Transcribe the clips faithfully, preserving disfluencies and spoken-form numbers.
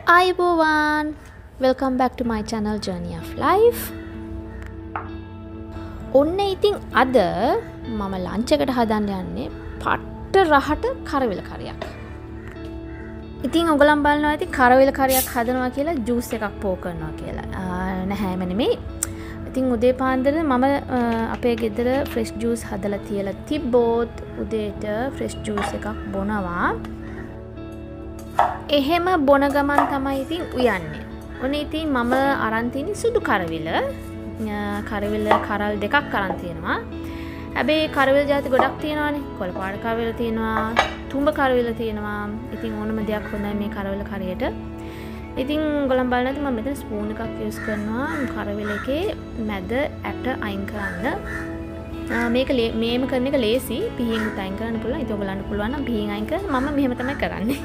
Ayubowan, welcome back to my channel Journey of Life. ඔන්න ඉතින් අද මම ලන්ච් එකට හදන්න යන්නේ පට්ට රහට කරවිල කරියක්. ඉතින් ඔයගොල්ලන් බලනවා ඉතින් කරවිල කරියක් හදනවා කියලා ජූස් එකක් පෝ කරනවා කියලා. නැහැම නෙමෙයි. ඉතින් උදේ පාන්දර මම අපේ ගෙදර ෆ්‍රෙෂ් ජූස් හදලා තියලා තිබ්බොත් උදේට ෆ්‍රෙෂ් ජූස් එකක් බොනවා. එහෙම බොන ගමන් තමයි ඉතින් උයන්නේ. ඔන්න ඉතින් මම අරන් තියෙන්නේ සුදු කරවිල. කරවිල කරල් දෙකක් අරන් තියෙනවා. හැබැයි කරවිල ಜಾති ගොඩක් තියෙනවානේ. කොළ පාට කරවිල තියෙනවා, තුඹ කරවිල තියෙනවා. ඉතින් ඕනම දෙයක් හොඳයි මේ කරවිල කරියට. ඉතින් ඔයගොල්ලන් බලන්න මම මෙතන ස්පූන් එකක් යූස් කරනවා කරවිල එකේ මැද ඇට අයින් කරන්න. මේක මේම කරන එක ලේසි. පිහින් උත් අයින් කරන්න පුළුවන්. ඉතින් ඔයගොල්ලන්ට පුළුවන් නම් පිහින් අයින් කරන්න. මම මෙහෙම තමයි කරන්නේ.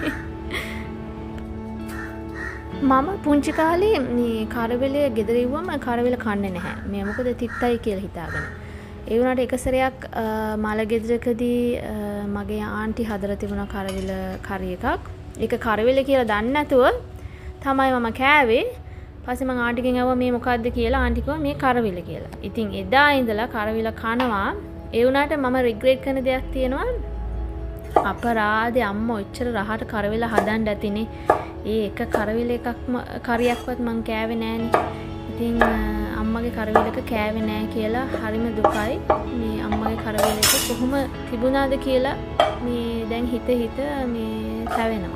මම පුංචි කාලේ මේ කරවිලේ ගෙදර ඉවුවම කරවිල කන්නේ නැහැ. මේ මොකද තිත්තයි කියලා හිතාගෙන. ඒ වුණාට එක සැරයක් මල ගෙදරකදී මගේ ආන්ටි හදලා තිබුණා කරවිල කරි එකක්. ඒක කරවිල කියලා දන්නේ නැතුව තමයි මම කෑවේ. පස්සේ මම ආන්ටිගෙන් අහුවා මේ මොකද්ද කියලා. ආන්ටි කිව්වා මේ කරවිල කියලා. ඉතින් එදා ඉඳලා කරවිල කනවා. ඒ වුණාට මම රිග්‍රෙට් කරන දෙයක් තියෙනවා. අපරාධේ අම්මා ඔච්චර රහට කරවිල හදන්න ඇතිනේ. ඒ එක කරවිල එකක්ම කරියක්වත් මං කෑවේ නෑනේ. ඉතින් අම්මගේ කරවිලක කෑවේ නෑ කියලා හරිම දුකයි. මේ අම්මගේ කරවිල එක කොහොම තිබුණාද කියලා මේ දැන් හිත හිත මේ තැවෙනවා.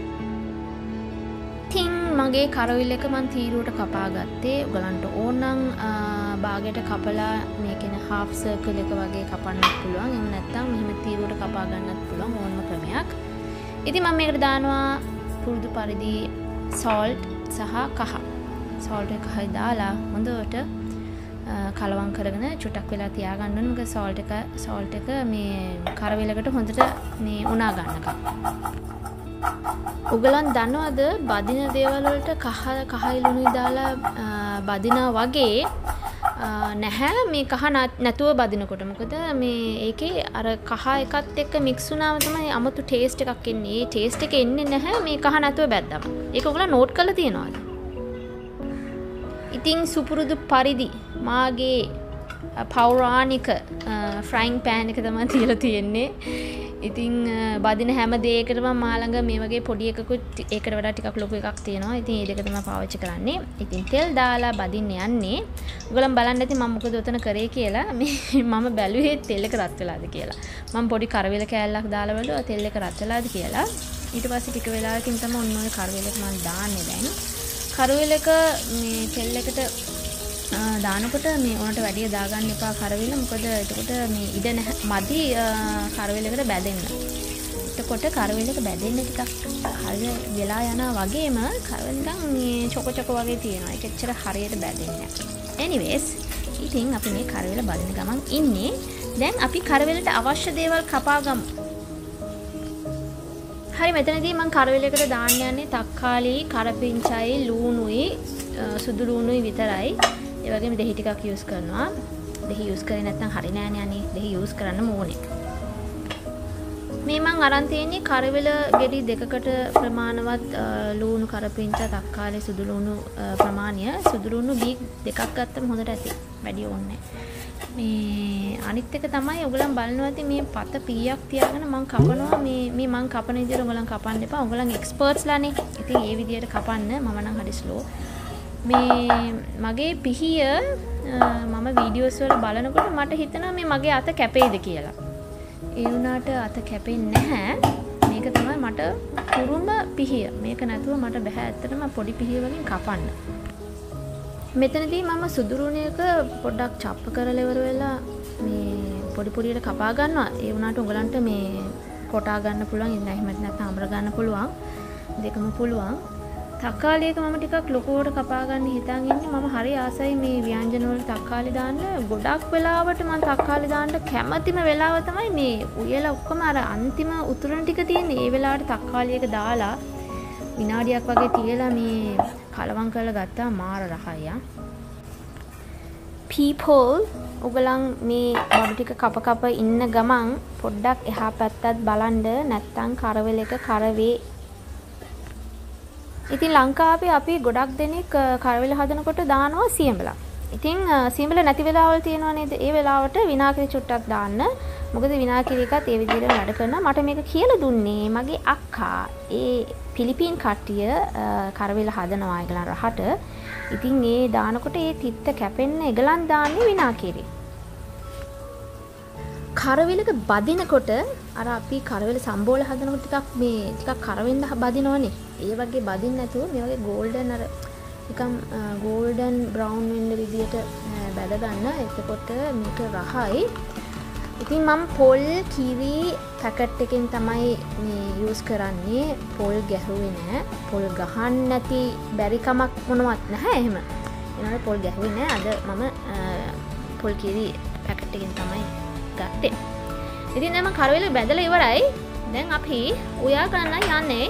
ඉතින් මගේ කරවිල එක මං තීරුවට කපා ගත්තේ. ඔයගලන්ට ඕනනම් භාගයට කපලා මේකෙන half circle එක වගේ කපන්නත් පුළුවන්. එහෙම නැත්නම් මෙහෙම තීරුවට කපා ගන්නත් පුළුවන් ඕනම ක්‍රමයක්. ඉතින් මම මේකට දානවා පුරුදු පරිදි salt සහ කහ. salt එක හයි දාලා හොඳට කලවම් කරගෙන චුටක් වෙලා තියාගන්න ඕනේ. මොකද salt එක salt එක මේ කරවිලකට හොඳට මේ උනා ගන්නකම්. උගලන් දන්නවද බදින දේවල් වලට කහ කහයි ලුණුයි දාලා බදිනා වගේ නැහැ මේ කහ නැතුව බදිනකොට. මොකද මේ ඒකේ අර කහ එකත් එක්ක මික්ස් වුණාම තමයි අමුතු ටේස්ට් එකක් එන්නේ. ඒ ටේස්ට් එක එන්නේ නැහැ මේ කහ නැතුව බැද්දම. ඒක ඔයගොල්ලෝ නෝට් කරලා තියනවාද? ඉතින් සුපුරුදු පරිදි මාගේ පෞරාණික ෆ්‍රයිං පෑන් එක තමයි තියලා තියෙන්නේ. ඉතින් බදින හැම දෙයකටම මා ළඟ මේ වගේ පොඩි එකකුත් ඒකට වඩා ටිකක් ලොකු එකක් තියෙනවා. ඉතින් මේ දෙක තමයි පාවිච්චි කරන්නේ. ඉතින් තෙල් දාලා බදින්න යන්නේ. ඔයගොල්ලන් බලන්න ඇති මම මොකද උතන කරේ කියලා. මේ මම බැලුවේ තෙල් එක රත් වෙලාද කියලා. මම පොඩි කරවිල කෑල්ලක් දාලා බලුවා තෙල් එක රත් වෙලාද කියලා. ඊට පස්සේ ටික වෙලාවකින් තමයි ඔන්න ඔය කරවිල එක මම දාන්නේ දැන්. කරවිල එක මේ තෙල් එකට දානකොට මේ උනට වැඩිය දාගන්න එපා කරවිල. මොකද එතකොට මේ ඉඩ මදි කරවිලකට බැදෙන්න. එතකොට කරවිල එක බැදෙන්න ටිකක් හරිය වෙලා යනවා වගේම කරවිල නිකන් මේ චොක චොක වගේ තියෙනවා. ඒක එච්චර හරියට බැදෙන්නේ නැහැ. anyways ඉතින් අපි මේ කරවිල බදින ගමන් ඉන්නේ. දැන් අපි කරවිලට අවශ්‍ය දේවල් කපා ගමු. හරි මෙතනදී මම කරවිලකට දාන්න යන්නේ තක්කාලි, කරපිංචයි, ලූණුයි, සුදු ලූණුයි විතරයි. ඒ වගේම දෙහි ටිකක් යූස් කරනවා. දෙහි යූස් කරේ නැත්නම් හරි නෑනේ අනේ. දෙහි යූස් කරන්න ඕනේ. මේ මං අරන් තියෙන්නේ කරවිල ගෙඩි දෙකකට ප්‍රමාණවත් ලූණු, කරපිංච, තක්කාලි, සුදු ලූණු ප්‍රමාණය. සුදු ලූණු බීක් දෙකක් ගත්තම හොඳට ඇති. වැඩි ඕනේ මේ අනිත් එක තමයි ඔයගොල්ලන් බලනවා ඇති මේ පත පීයක් තියාගෙන මං කපනවා. මේ මේ මං කපන විදිහට ඔයගොල්ලන් කපන්න එපා. ඔයගොල්ලන් එක්ස්පර්ට්ස්ලානේ. ඉතින් ඒ විදිහට කපන්න. මම නම් හරි ස්ලෝ. මේ මගේ පිහිය මම වීඩියෝස් වල බලනකොට මට හිතෙනවා මේ මගේ අත කැපෙයිද කියලා. ඒ වුණාට අත කැපෙන්නේ නැහැ. මේක තමයි මට පුරුම පිහිය. මේක නැතුව මට බෑ ඇත්තටම පොඩි පිහිය වලින් කපන්න. මෙතනදී මම සුදු ලුණු එක පොඩ්ඩක් චප්ප කරලා ඉවර වෙලා මේ පොඩි පොඩියට කපා ගන්නවා. ඒ වුණාට උගලන්ට මේ කොටා ගන්න පුළුවන්. ඉතින් එහෙම නැත්නම් අමර ගන්න පුළුවන්. දෙකම පුළුවන්. තක්කාලි එක මම ටිකක් ලොකුවට කපා ගන්න හිතාන් ඉන්නේ. මම හරි ආසයි මේ ව්‍යංජන වල තක්කාලි දාන්න. ගොඩක් වෙලාවට මම තක්කාලි දාන්න කැමැතිම වෙලාව තමයි මේ උයලා ඔක්කොම අර අන්තිම උතුරන ටික තියෙන්නේ. ඒ වෙලාවට තක්කාලි එක දාලා විනාඩියක් වගේ තියලා මේ කලවම් කරලා ගත්තා මාර රහයි ආ. people ඔයගලන් මේ බඩු ටික කප කප ඉන්න ගමන් පොඩ්ඩක් එහා පැත්තත් බලන්න නැත්නම් කරවල එක කරවේ ඉතින් ලංකාවේ අපි ගොඩක් දෙනෙක් කරවිල හදනකොට දානවා සියඹලා. ඉතින් සියඹල නැති වෙලාවල් තියෙනවා නේද? ඒ වෙලාවට විනාගිරි චුට්ටක් දාන්න. මොකද විනාගිරි එකත් ඒ විදිහට වැඩ කරනවා. මට මේක කියලා දුන්නේ මගේ අක්කා. ඒ පිලිපීන් කට්ටිය කරවිල හදනවා ඒගලන් රහට. ඉතින් ඒ දානකොට ඒ තිත්ත කැපෙන්න ඒගලන් දාන්නේ විනාගිරි. කරවිලක බදිනකොට අර අපි කරවිල සම්බෝල හදනකොට ටිකක් මේ ටිකක් කරවෙන්න බදිනවනේ. ඒ වගේ බදින්න නැතුව මේ වගේ ගෝල්ඩන් අර නිකම් ගෝල්ඩන් බ්‍රවුන් වෙන්න විදියට බැද ගන්න. එතකොට මේක රහයි. ඉතින් මම පොල් කිරි පැකට් එකෙන් තමයි මේ යූස් කරන්නේ. පොල් ගැහුවේ නැහැ. පොල් ගහන්න නැති බැරි කමක් මොනවත් නැහැ එහෙම. ඒනවල පොල් ගැහුවේ නැහැ. අද මම පොල් කිරි පැකට් එකෙන් තමයි ගත්තේ. ඉතින් දැන් මම කරවිල බැදලා ඉවරයි. දැන් අපි උයා ගන්න යන්නේ.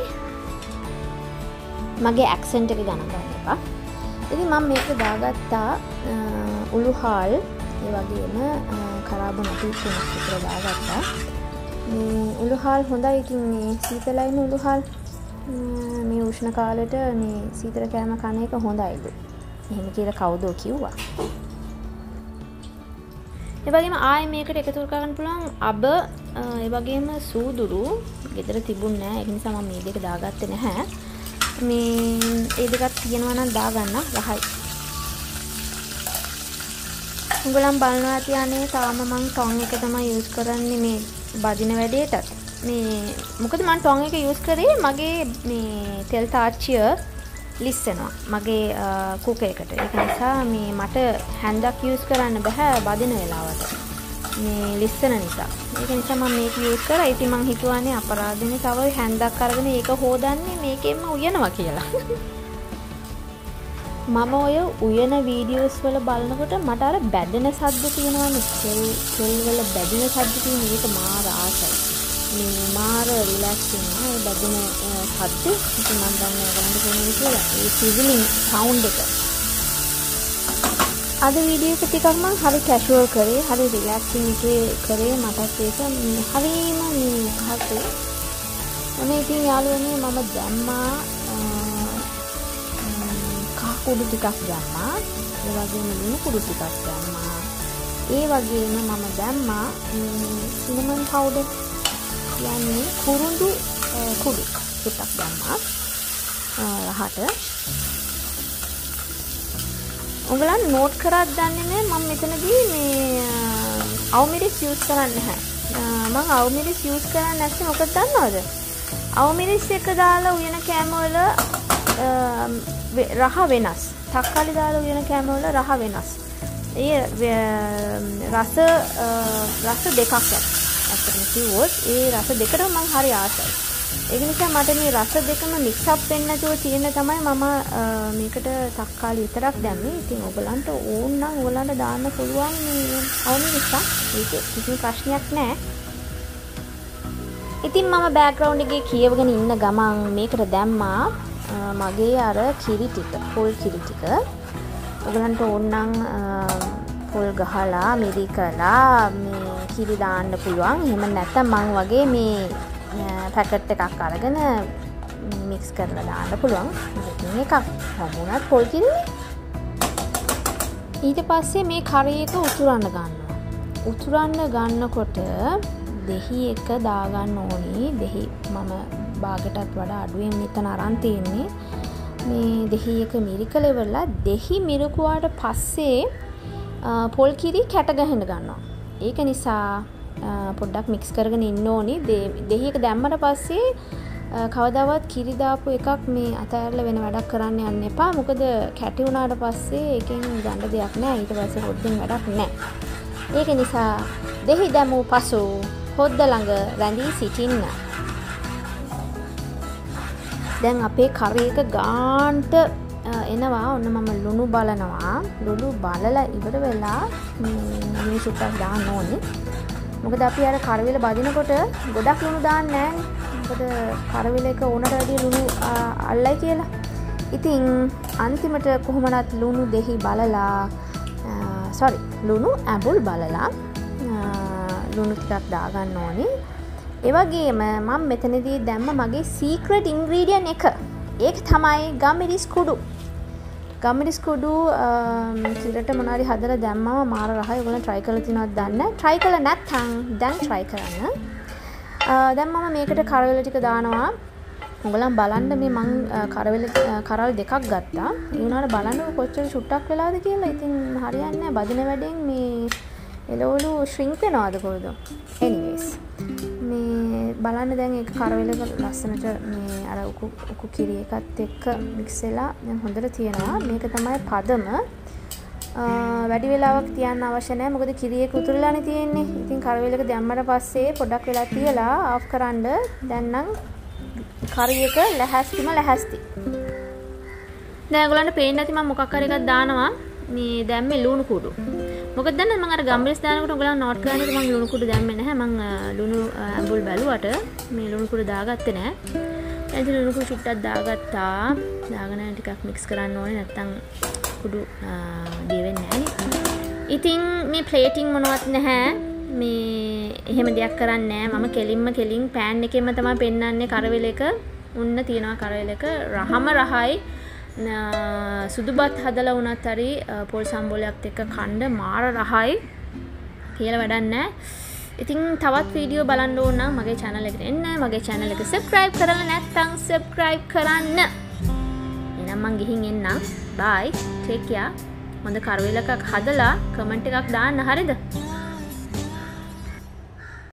මගේ ඇක්සන්ට් එක ගණන් ගන්න එපා. ඉතින් මම මේක දාගත්තා උළුහාල් ඒ වගේම කරාබන තුනක් විතර දාගත්තා. මේ උළුහාල් හොඳයි. ඉතින් මේ සීතලයින උළුහාල් මේ උෂ්ණ කාලෙට මේ සීතල කෑම කන එක හොඳයිලු. එහෙම කියලා කවුදෝ කිව්වා. ඒ වගේම ආයේ මේකට එකතු කරගන්න පුළුවන් අබ ඒ වගේම සූදුරු ගෙදර තිබුණ නැහැ. ඒ නිසා මම මේ දෙක දාගත්තේ නැහැ. මේ ඒ දෙකක් තියෙනවා නම් දාගන්න රහයි. උගලම් බලනවා තියන්නේ තාම මම ටොන් එක තමයි යූස් කරන්නේ මේ බදින වැඩේටත්. මේ මොකද මම ටොන් එක යූස් කරේ මගේ මේ තෙල් තාච්චිය ලිස්සනවා මගේ කුක එකට. ඒක නිසා මේ මට හැන්දක් යූස් කරන්න බෑ බදින වෙලාවට. මේ ලිස්සන නිසා. ඒක නිසා මම මේක යූස් කරා. ඉතින් මම හිතුවානේ අපරාධනේ තව හැන්දක් අරගෙන ඒක හොදන්නේ මේකෙන්ම උයනවා කියලා. මම ඔය උයන වීඩියෝස් වල බලනකොට මට අර බැදෙන සද්ද තියෙනවානේ. තෙල් තෙල් වල බැදෙන සද්ද තියෙන එක මාර ආසයි. මේ මාර රිලැක්ස් වෙනවා ඒ බැදෙන සද්ද. ඉතින් මම දන්නේ ඔයගලන්ට කොහොමද කියලා. ඒ සිවිලින් සවුන්ඩ් එක. අද වීඩියෝ එක ටිකක් මම හරි කැෂුවල් කරේ. හරි රිලැක්සින් එකේ කරේ. මටත් ඒක හරිම මේ හරි. අනේ ඉතින් යාළුවනේ මම දැම්මා කුඩු ටිකක් දැම්මා. ඒ වගේම ලුණු කුඩු ටිකක් දැම්මා. ඒ වගේම මම දැම්මා සිනමන් පවුඩර් කියන්නේ කුරුඳු කුඩු ටිකක් දැම්මා. රහට. ඔයගලන් නෝට් කරාද දන්නේ නැහැ මම මෙතනදී මේ අවමිරිස් යූස් කරන්නේ නැහැ. මම අවමිරිස් යූස් කරන්නේ නැත්නම් මොකද දන්නවද? අවමිරිස් එක දාලා උයන කෑම වල රහ වෙනස්. තක්කාලි දාලා උයන කෑම වල රහ වෙනස්. ඒ රස රස දෙකක් ඇති. අතන කිව්වොත් ඒ රස දෙකටම මම හරි ආසයි. ඒක නිසා මට මේ රස දෙකම මික්ස් අප් වෙන්න නැතුව තියෙන තමයි මම මේකට තක්කාලි විතරක් දැම්මේ. ඉතින් ඔයගලන්ට ඕන නම් ඔයගලන්ට දාන්න පුළුවන් මේ අවමිරිස්. ඒක කිසිම ප්‍රශ්නයක් නැහැ. ඉතින් මම බෑග්ග්‍රවුන්ඩ් එකේ කියවගෙන ඉන්න ගමන් මේකට දැම්මා මගේ අර කිරි ටික, පොල් කිරි ටික. ඔයගලන්ට ඕනනම් පොල් ගහලා මිරි කරලා මේ කිරි දාන්න පුළුවන්. එහෙම නැත්නම් මං වගේ මේ පැකට් එකක් අරගෙන මික්ස් කරලා දාන්න පුළුවන්. මේක එකක් වුණත් පොල් කිරිනේ. ඊට පස්සේ මේ කරේ එක උතුරන්න ගන්නවා. උතුරන්න ගන්නකොට දෙහි එක දාගන්න ඕනි. දෙහි මම බාගටත් වඩා අඩුවෙන් මෙතන අරන් තියෙන්නේ. මේ දෙහි එක මිරිකල ඉවරලා දෙහි මිරිකුවාට පස්සේ පොල් කිරි කැට ගහන්න ගන්නවා. ඒක නිසා පොඩ්ඩක් මික්ස් කරගෙන ඉන්න ඕනි. දෙහි එක දැම්මට පස්සේ කවදාවත් කිරි දාපු එකක් මේ අතෑරලා වෙන වැඩක් කරන්න යන්න එපා. මොකද කැටි වුණාට පස්සේ ඒකෙන් ගන්න දෙයක් නැහැ. ඊට පස්සේ හොද්දෙන් වැඩක් නැහැ. ඒක නිසා දෙහි දැමූ පසු හොද්ද ළඟ රැඳී සිටින්න. දැන් අපේ කරේ එක ගාන්ට එනවා. ඔන්න මම ලුණු බලනවා. ලුණු බලලා ඉවර වෙලා මේ සුට්ටක් දාන්න ඕනේ. මොකද අපි අර කරවිල බදිනකොට ගොඩක් ලුණු දාන්නේ නැහැ. මොකද කරවිල එක ඕනට වැඩිය ලුණු අල්ලයි කියලා. ඉතින් අන්තිමට කොහොමවත් ලුණු දෙහි බලලා sorry ලුණු ඇඹුල් බලලා ලුණු ටිකක් දාගන්න ඕනේ. ඒ වගේම මම මෙතනදී දැම්ම මගේ සීක්‍රට් ඉන්ග්‍රීඩියන්ට් එක. ඒක තමයි ගම්මිරිස් කුඩු. ගම්මිරිස් කුඩු කිරට මොනාරි හදලා දැම්මම මාර රහයි. ඔයගොල්ලෝ try කරලා තියෙනවද දන්නේ නැහැ. try කරලා නැත්නම් දැන් try කරන්න. දැන් මම මේකට කරවල ටික දානවා. ඔයගොල්ලන් බලන්න මේ මං කරවල කරවල් දෙකක් ගත්තා. ඒ වුණාට බලන්න කොච්චර චුට්ටක් වෙලාද කියලා. ඉතින් හරියන්නේ නැහැ. බදින වැඩෙන් මේ එළවලු shrink වෙනවද කොහෙද? anyways මේ බලන්න දැන් ඒක කරවල ලස්සනට මේ අර උකු උකු කිරි එකත් එක්ක mix වෙලා දැන් හොඳට තියෙනවා. මේක තමයි පදම. වැඩි වෙලාවක් තියන්න අවශ්‍ය නැහැ. මොකද කිරි එක උතුරලානේ තියෙන්නේ. ඉතින් කරවල එක දැම්මට පස්සේ පොඩක් වෙලා තියලා ආෆ් කරන්න. දැන් නම් කරි එක ලැහැස්තිම ලැහැස්ති. දැන් ඔයගොල්ලන්ට පේන්නේ නැති මම මොකක් හරි එකක් දානවා. මේ දැම්මේ ලුණු කුඩු. මොකද දැන් මම අර ගම්මිරිස් දානකොට ඔයගොල්ලන් නෝට් කරන්නේ මම ලුණු කුඩු දැම්මේ නැහැ. මම ලුණු ඇඹුල් බැලුවට මේ ලුණු කුඩු දාගත්තේ නැහැ. දැන් ඉතින් ලුණු කුඩු චුට්ටක් දාගත්තා. දාගෙන ටිකක් mix කරන්න ඕනේ. නැත්තම් කුඩු දිය වෙන්නේ නැහැ. ඉතින් මේ ප්ලේටිං මොනවත් නැහැ. මේ එහෙම දෙයක් කරන්නේ නැහැ. මම කෙලින්ම කෙලින් pan එකෙන්ම තමයි පෙන්නන්නේ කරවල එක. උන්න තියනවා කරවල එක. රහම රහයි. සුදුබත් හදලා වුණත් හරි පොල් සම්බෝලයක් එක්ක කන්න මාර රහයි. කියලා වැඩක් නැහැ. ඉතින් තවත් වීඩියෝ බලන්න ඕන නම් මගේ channel එකට එන්න. මගේ channel එක subscribe කරලා නැත්නම් subscribe කරන්න. එහෙනම් මං ගිහින් එන්නම්. bye. take care. හොඳ කරවල එකක් හදලා comment එකක් දාන්න හරිද?